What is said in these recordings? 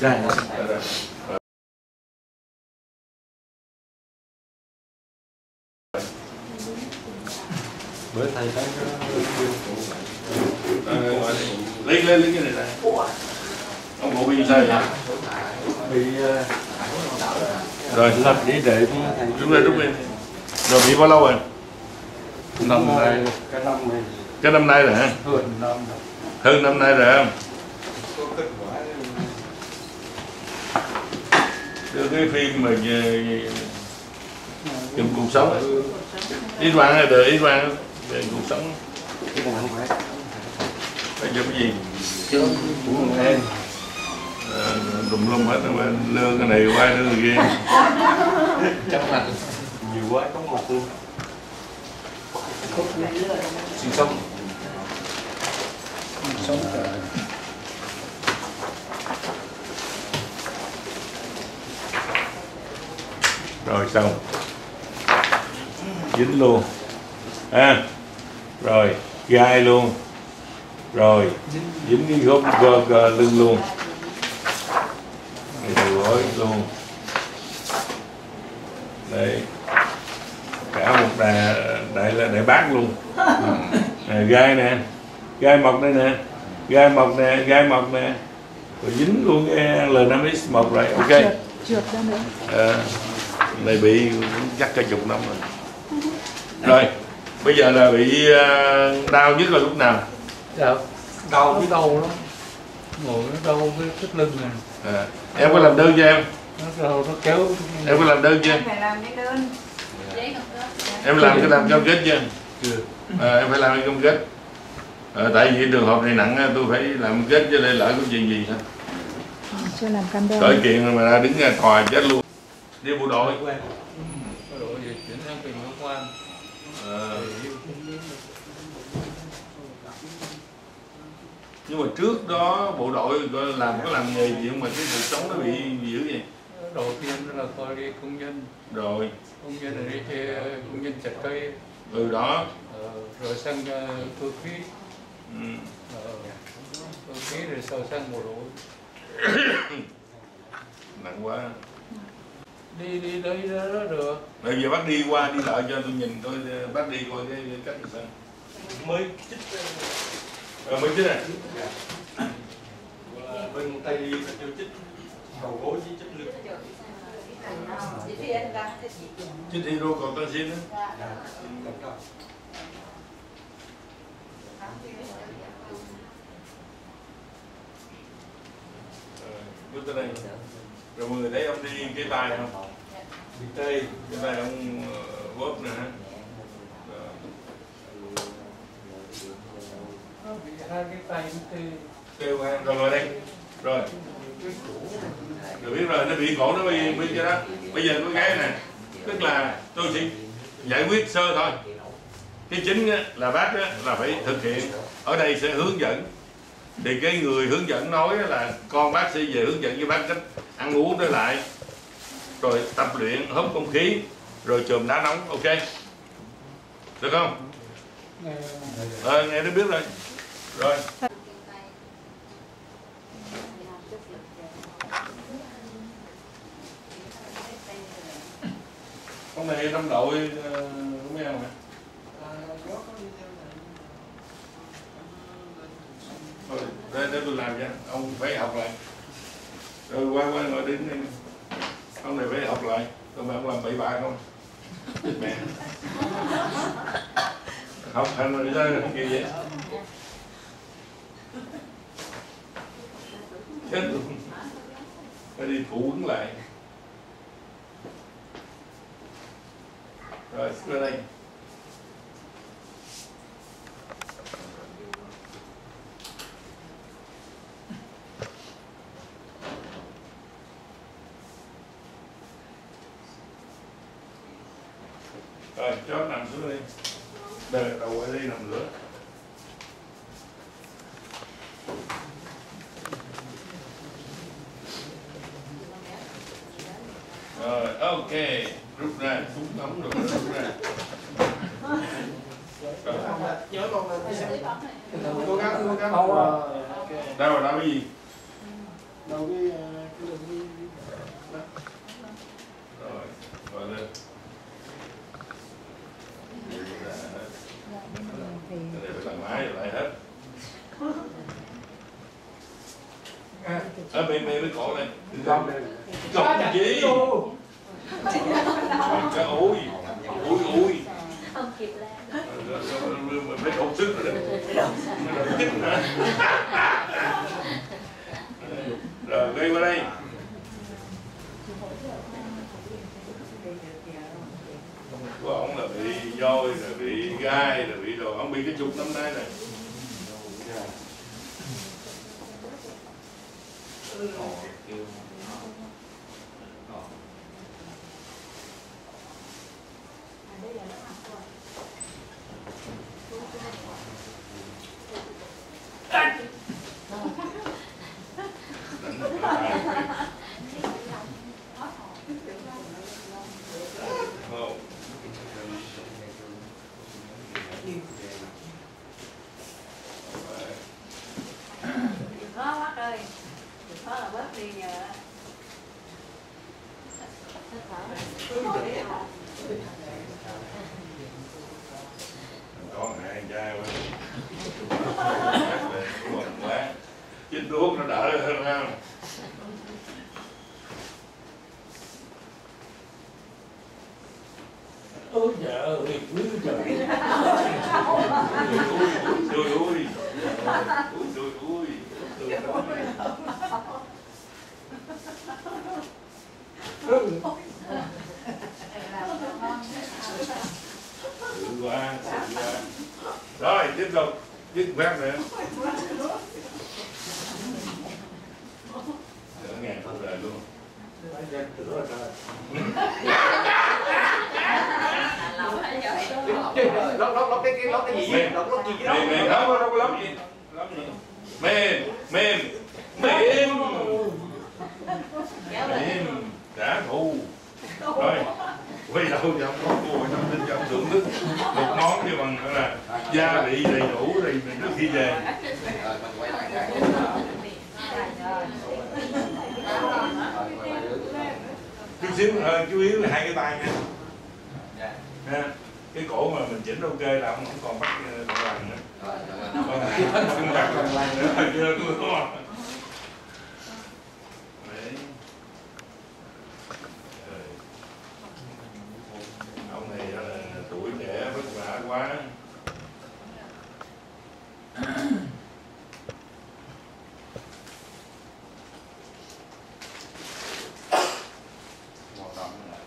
Rồi. Bữa thầy thấy lấy cái này này. Ông bộ bị sao vậy? bị Rồi lập để thầy. đúng rồi. Rồi bị bao lâu rồi? Năm nay Cái năm nay rồi hả? Hơn năm nay rồi không? Cái phim mà trong cuộc sống ít quan hay đời ít quan về cuộc sống phải cho cái gì Em tùm lum hết mà lương cái này qua lương kia trong mặt Nhiều quá có mặt luôn. sinh sống rồi xong dính luôn rồi gai luôn rồi dính cái gốc lưng luôn đầu gối luôn đây cả một đại bác luôn gai nè gai mọc đây nè gai mọc nè rồi dính luôn cái L5X1 rồi ok trượt ra nữa. này bị chắc cả chục năm rồi. Rồi bây giờ là bị đau nhất là lúc nào? Dạ, đau cái đầu lắm, ngồi nó đau cái thắt lưng này. Em có làm đơn cho em? Nó kéo. Em có làm đơn chưa? Phải làm cái đơn. Em làm cam kết chưa? Chưa. Em phải làm cái cam kết. Tại vì trường hợp này nặng tôi phải làm kết cho nên lỡ có chuyện gì hết. Chưa làm cam đơn. Cởi kiện mà ra đứng ra tòa chết luôn. Đi bộ đội. Bộ đội về chuyển sang tỉnh Long An. Nhưng mà trước đó bộ đội có làm nghề gì mà cái cuộc sống nó bị dữ vậy? Đầu tiên là coi đi công nhân. Rồi. Công nhân ở đây công nhân chặt cây. Đó. Rồi sang cơ khí. Cơ khí rồi sau sang bộ đội. Nặng quá. Đi đây đó được. Bây giờ bác đi qua đi lại cho tôi nhìn coi bác đi coi cái cách là sao. Mới chích. Mới chích à? Bên tay đi là chưa chích đầu gối với chích lưng. Chích hydro còn tân xin đó. Bước tới đây. Rồi mọi người thấy ông đi cái tay không? Đi tay. Cái tay ông bóp nè ha. Bị hai cái tay kêu ha. Rồi ngồi đây. Rồi biết rồi, nó bị cổ nó bị cái đó. Bây giờ có cái này, tức là tôi sẽ giải quyết sơ thôi. Cái chính là bác là phải thực hiện. Ở đây sẽ hướng dẫn. Thì cái người hướng dẫn nói là con bác sẽ về hướng dẫn với bác cách ăn uống trở lại, rồi tập luyện hút không khí, rồi chườm đá nóng, ok? Được không? Nghe nó biết rồi. Rồi. Con này trong đội của mấy ông hả? Thôi, để tôi làm cho. Ông phải học lại. Rồi qua ngồi đứng đây. Ông này phải học lại. Rồi mà ông làm bậy bạ không? Mẹ. Học hành rồi sao không kêu vậy? Chết luôn. Phải đi thủ quấn lại. Rồi, ra đây. Rồi, cho nằm xuống đi. Đây, đầu ở đây nằm nữa. Rồi, ok. Rút ra, súng ống rồi rút ra. nhớ con Đâu rồi, đâu cái gì? đâu cái Rồi, gọi lên. Cái này phải làm máy lại hết. Mềm cái cổ này. Gọc gì? Cái ôi. Không kịp lên. Mình phải cộng sức rồi. Rồi, quay qua đây. Của ông là bị voi, là bị gai, là bị đồ. Ông bị cái chục năm nay này. Khó quá ơi. Khó là bớt đi nhờ. Con hai trai quá. Chích thuốc nó đỡ hơn không? Ôi trời ơi, quý trời. Ui. Sự qua. Rồi, tiếp tục. Dứt quét nữa. Đỡ ngàn không đời luôn. Lóc cái gì? Lóc gì cái đó? Mềm đâu có lóc gì. Mềm. Trả thù. Rồi. Quay đâu cho ông có cô trong tin cho ông thưởng thức một món như bằng là gia vị đầy đủ thì mình trước khi về. Rồi mình quay lại cái. Chút xíu chú yếu là hai cái tay nha. Nha. Cái cổ mà mình chỉnh ok là ông không còn bắt còn lằn nữa. Không bắt còn lằn nữa chưa tôi đúng không? Ông này là tuổi trẻ vất vả quá. Hoạt động là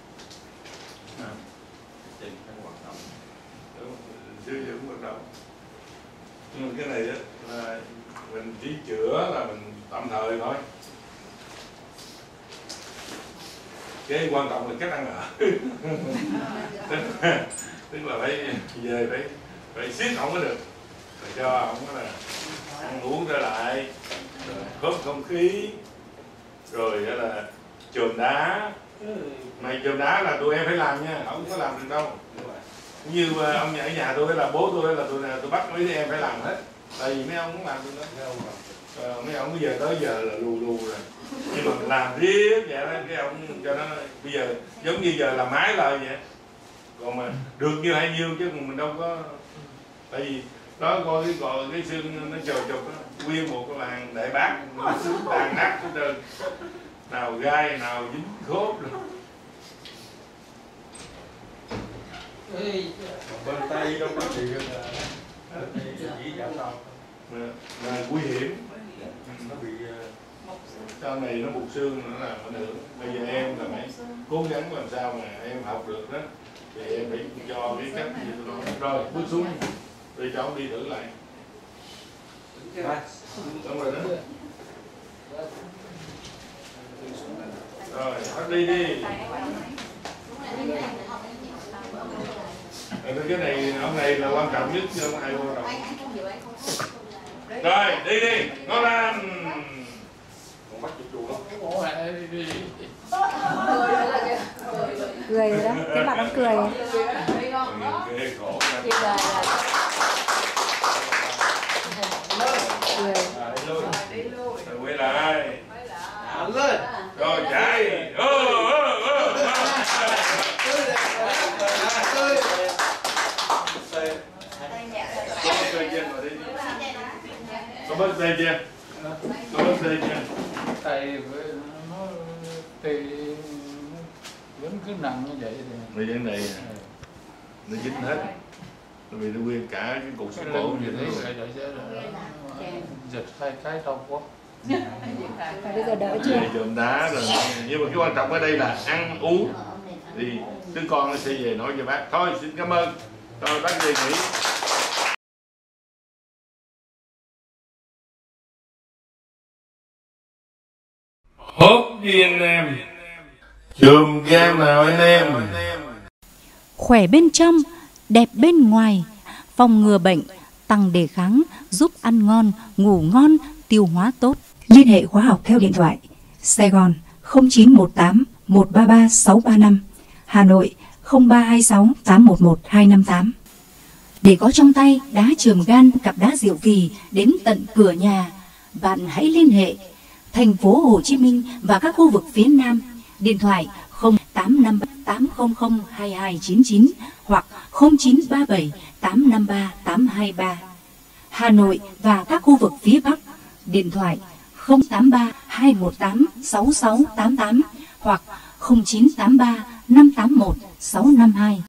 trên cái hoạt động. Sử dụng hoạt động. Nhưng mà cái này đó, là mình chỉ chữa là mình tạm thời thôi. Cái quan trọng là cách ăn ở. Tức là phải về phải siết ổng mới được, rồi cho ổng là ăn uống trở lại, rồi khớp không khí, rồi là chườm đá. Mày chườm đá là tụi em phải làm nha, không có làm được đâu. Như ông ở nhà tôi là bố tôi là tôi bắt mấy đứa em phải làm hết, tại vì mấy ông không làm được đó. Mấy ông bây giờ tới giờ là lù rồi, nhưng mà mình làm riết vậy đó, cái ông cho nó bây giờ giống như giờ là máy lời vậy, còn mà được như hay nhiêu chứ mình đâu có, tại vì đó coi cái xương nó trồi trục đó, nguyên một cái làng đại bác tàn nát hết trơn, nào gai nào dính khốp rồi. Bên tay đâu có gì chỉ giảm đâu. Là nguy hiểm, Nó bị sau này nó bục xương nữa là ảnh hưởng. Bây giờ em là phải cố gắng làm sao mà em học được đó, thì em phải cho cái cách gì tôi nói. Rồi bước xuống rồi cho ông đi thử lại. Xong rồi đó. Rồi bắt đi đi. Cái này ông này là quan trọng nhất chứ không ai quan trọng. Rồi đi đi, ngon lành. Con mắt chụp chuột lắm. Cười rồi đó, cái mặt nó cười. Ghê khổ. Cười. Quay lại. C chưa? Có lớp C chưa? Thầy nó thì vẫn cứ nặng như vậy thì Vì vấn đề nó dính hết. Vì nó nguyên cả cái cục cái xương cổ lưng như gì thế đấy rồi. giật hai cái đau quá. Bây giờ đỡ chưa? Về chườm đá rồi. Nhưng mà cái quan trọng ở đây là ăn uống. Thì đứa con nó sẽ về nói cho bác. Thôi xin cảm ơn. Thôi bác về nghỉ. Hốt đi anh em. Chùm kem nào anh em. Khỏe bên trong, đẹp bên ngoài, phòng ngừa bệnh, tăng đề kháng, giúp ăn ngon, ngủ ngon, tiêu hóa tốt. Liên hệ khóa học theo điện thoại Sài Gòn 0918 133 635, Hà Nội 0326 811 258. Để có trong tay đá chườm gan, cặp đá Diệu Kỳ đến tận cửa nhà, bạn hãy liên hệ thành phố Hồ Chí Minh và các khu vực phía Nam. Điện thoại 0853 800 2299 hoặc 0937 853 823. Hà Nội và các khu vực phía Bắc. Điện thoại 083 218 6688 hoặc 0983 581 652.